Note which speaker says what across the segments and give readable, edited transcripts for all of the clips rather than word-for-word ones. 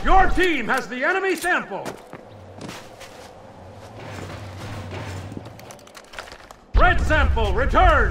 Speaker 1: Your team has the enemy sample! Red sample, return!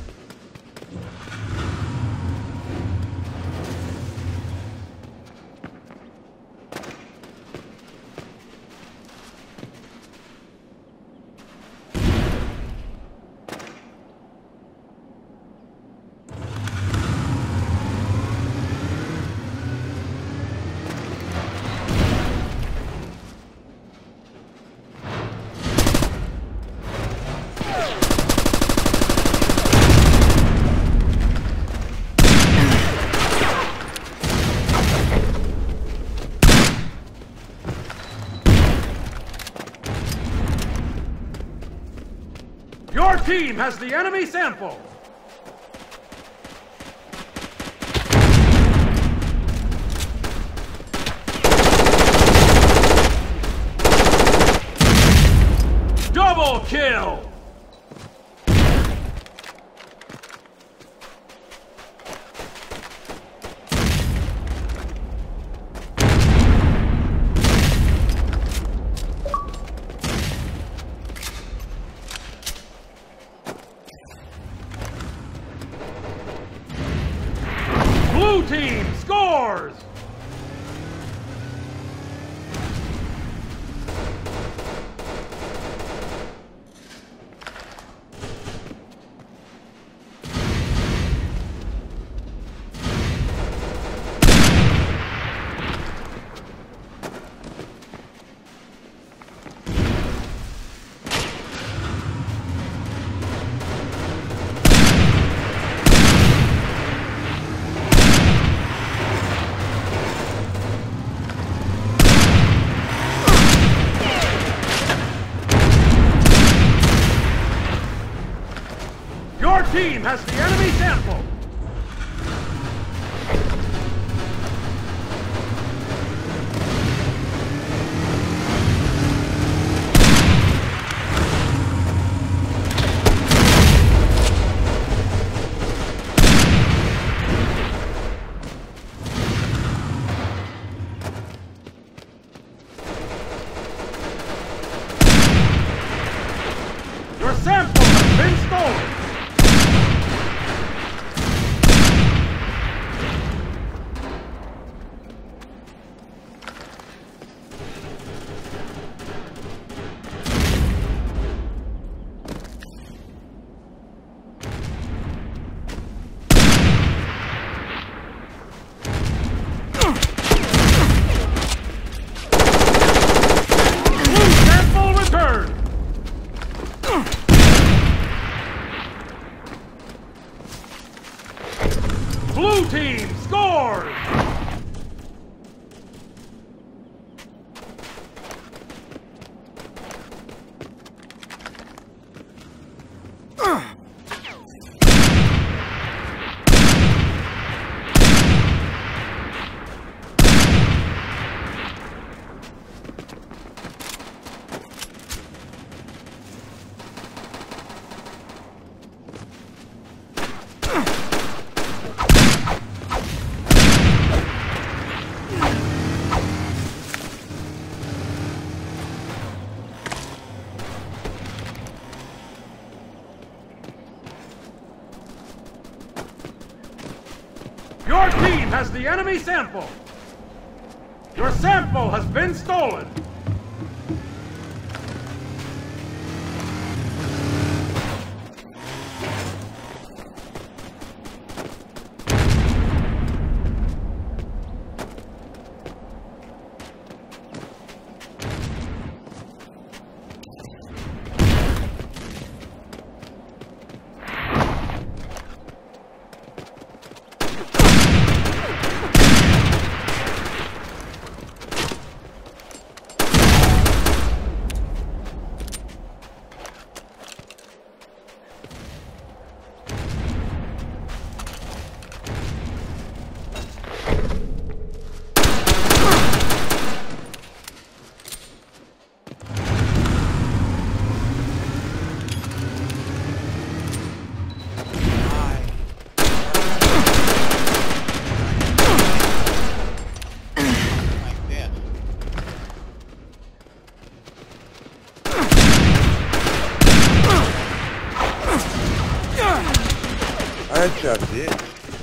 Speaker 1: Your team has the enemy sample! Double kill! Blue team scores! Your team has the enemy sample! Your sample has been stolen! Blue team scores! Your team has the enemy sample! Your sample has been stolen!
Speaker 2: headshot, bitch.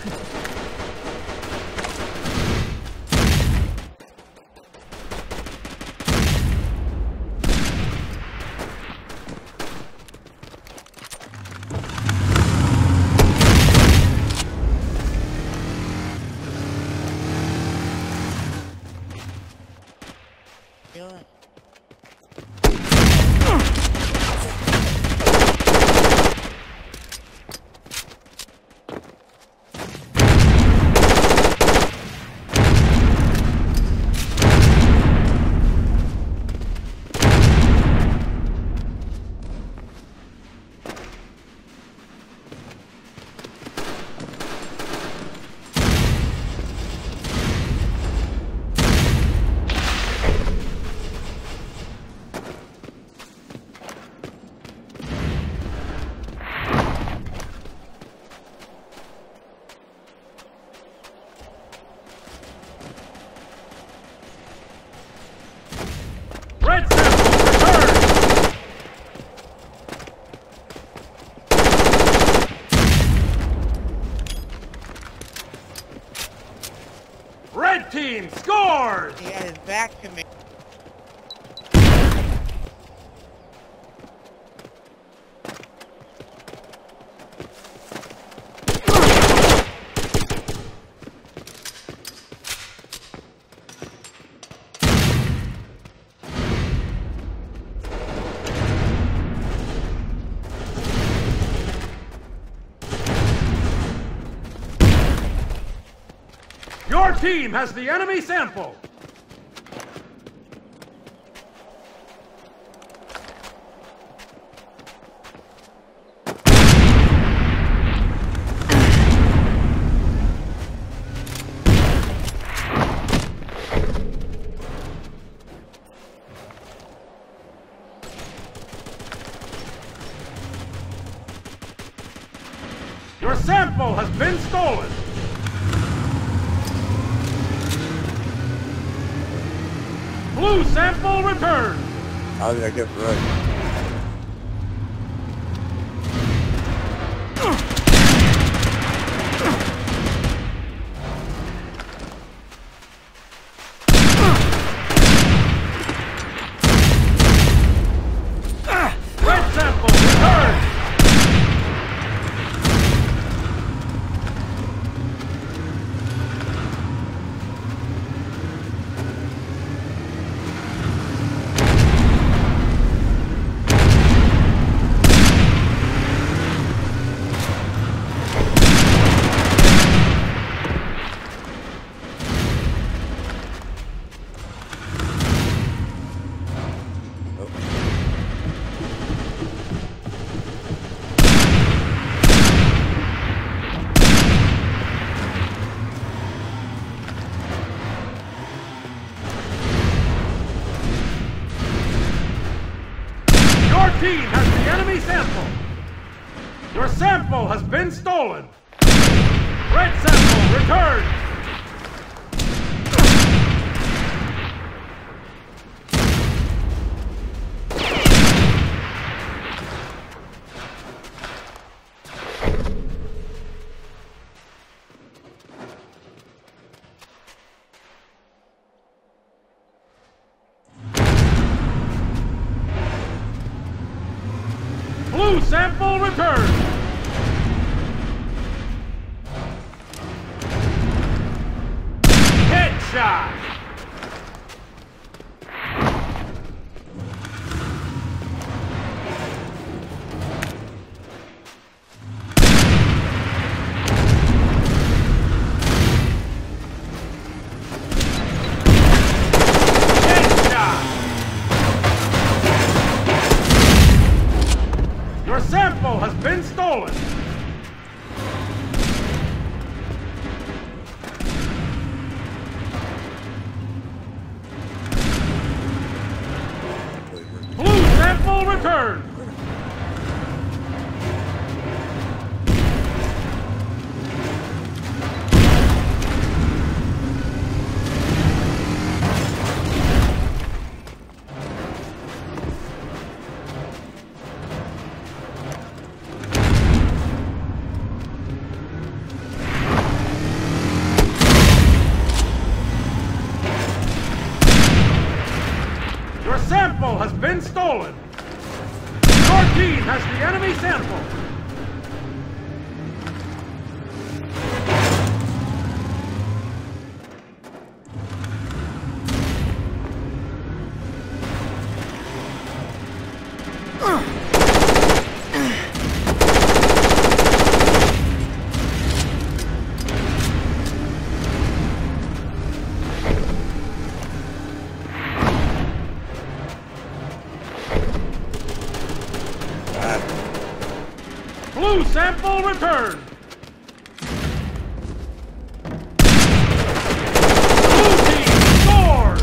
Speaker 1: Red sample, return! Red team scores!
Speaker 3: He had his back to me.
Speaker 1: Your team has the enemy sample! Your sample has been stolen! Blue sample returned!
Speaker 2: How did I get right?
Speaker 1: Red sample returned! Team has the enemy sample! Your sample has been stolen! Red sample returned! Blue sample returned! Headshot! Your sample has been stolen! Blue sample returned! sample has been stolen! Your team has the enemy sample! Blue sample returned! Blue team scores!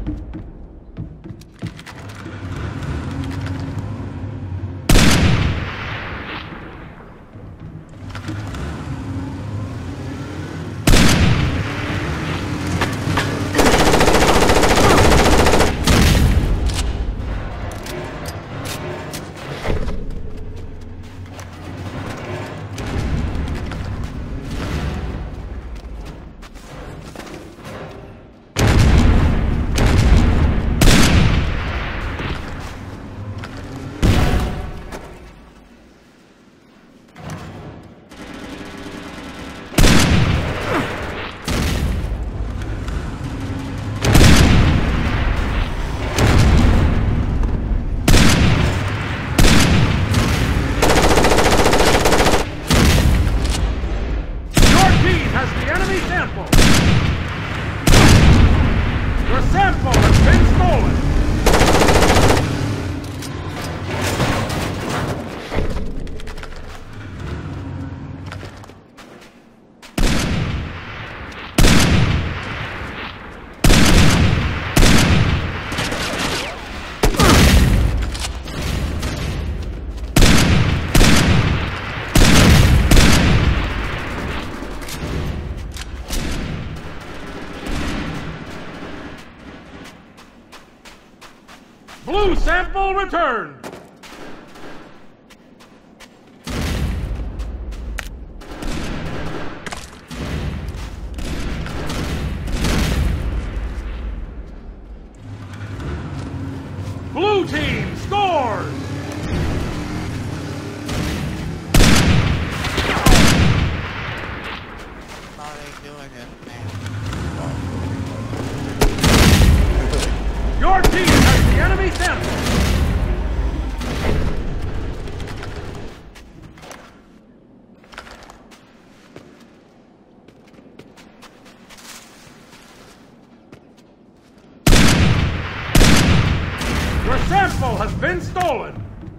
Speaker 1: Your sample has been stolen! Blue sample returned! Blue team scores!
Speaker 3: How are they doing it, man?
Speaker 1: Your team has the enemy sample! Your sample has been stolen!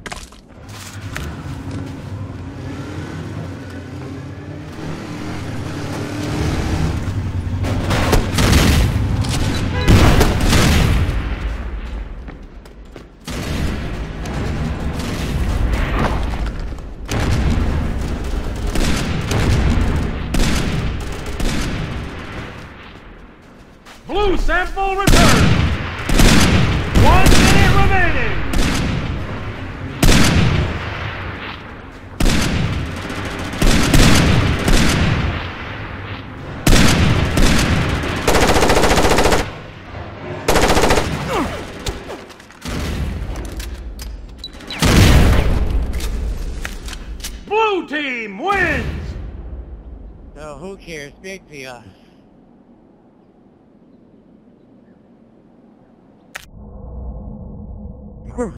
Speaker 1: Blue sample returned! 1 minute remaining! Blue team wins!
Speaker 3: So who cares? Big for us.